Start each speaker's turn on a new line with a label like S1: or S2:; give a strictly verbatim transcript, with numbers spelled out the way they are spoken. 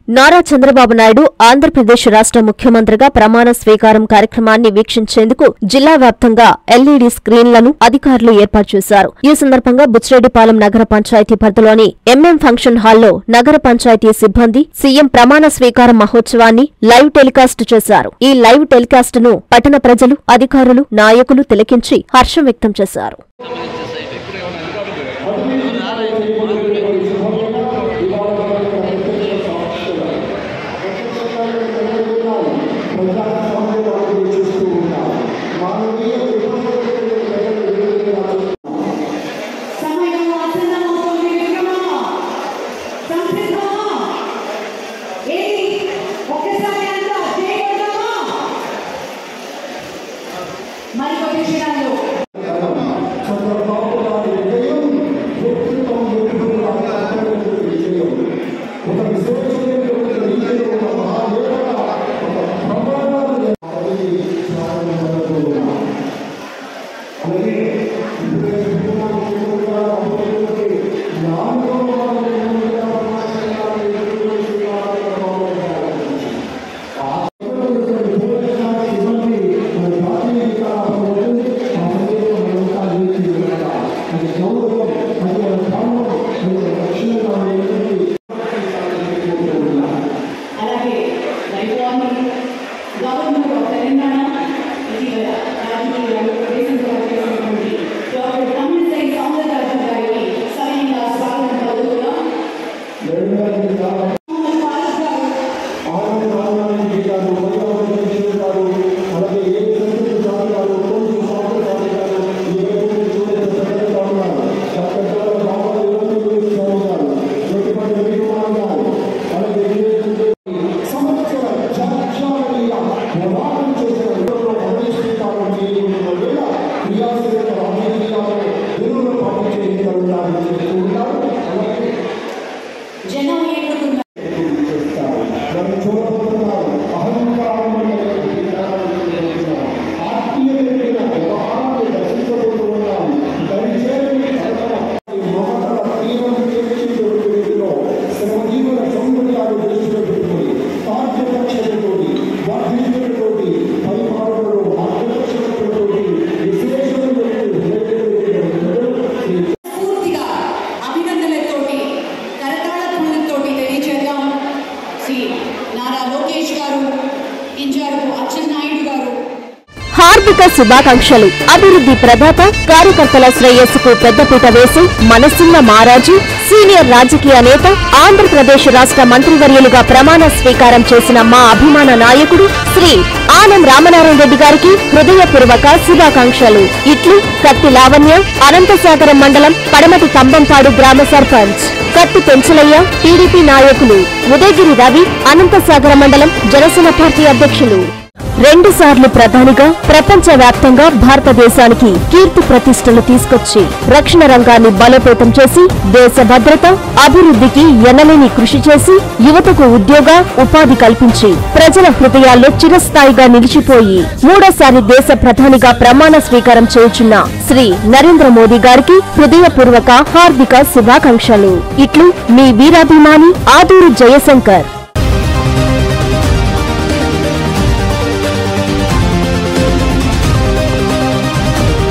S1: నారా చంద్రబాబు నాయుడు ఆంధ్రప్రదేశ్ రాష్ట్ర ముఖ్యమంత్రిగా ప్రమాణ స్వీకారం కార్యక్రమాన్ని వీక్షించేందుకు జిల్లా వ్యాప్తంగా ఎల్ఈడీ స్క్రీన్లను అధికారులు ఏర్పాటు చేశారు. ఈ సందర్భంగా బుచ్చిరెడ్డిపాలెం నగర పంచాయతీ పరిధిలోని ఎంఎం ఫంక్షన్ హాల్లో నగర పంచాయతీ సిబ్బంది సీఎం ప్రమాణ స్వీకారం మహోత్సవాన్ని లైవ్ టెలికాస్ట్ చేశారు. ఈ లైవ్ టెలికాస్ట్ ను పట్టణ ప్రజలు, అధికారులు, నాయకులు తిలకించి హర్షం వ్యక్తం చేశారు. హార్దిక శుభాకాంక్షలు. అభివృద్ధి ప్రదాత, కార్యకర్తల శ్రేయస్సుకు పెద్దపీట వేసి మనసున్న మారాజు, సీనియర్ రాజకీయ నేత, ఆంధ్రప్రదేశ్ రాష్ట్ర మంత్రివర్యులుగా ప్రమాణ స్వీకారం చేసిన మా అభిమాన నాయకుడు శ్రీ ఆనం రామనారాయణ రెడ్డి గారికి హృదయపూర్వక శుభాకాంక్షలు. ఇట్లు కత్తి లావణ్య, అనంతసాగరం మండలం పడమటి కంబంపాడు గ్రామ సర్పంచ్. కత్తి పెంచలయ్య, టీడీపీ నాయకులు. ఉదయగిరి రవి, అనంతసాగర మండలం జనసేన పార్టీ అధ్యక్షులు. రెండు సార్లు ప్రధానిగా ప్రపంచ వ్యాప్తంగా భారతదేశానికి కీర్తి ప్రతిష్టలు తీసుకొచ్చి రక్షణ రంగాన్ని బలోపేతం చేసి దేశ భద్రత, అభివృద్ధికి ఎనలేని కృషి చేసి యువతకు ఉద్యోగ ఉపాధి కల్పించి ప్రజల హృదయాల్లో చిరస్థాయిగా నిలిచిపోయి మూడోసారి దేశ ప్రధానిగా ప్రమాణ స్వీకారం చేయుచున్న శ్రీ నరేంద్ర మోదీ గారికి హృదయపూర్వక హార్దిక శుభాకాంక్షలు. ఇట్లు మీ వీరాభిమాని ఆదూరు జయశంకర్.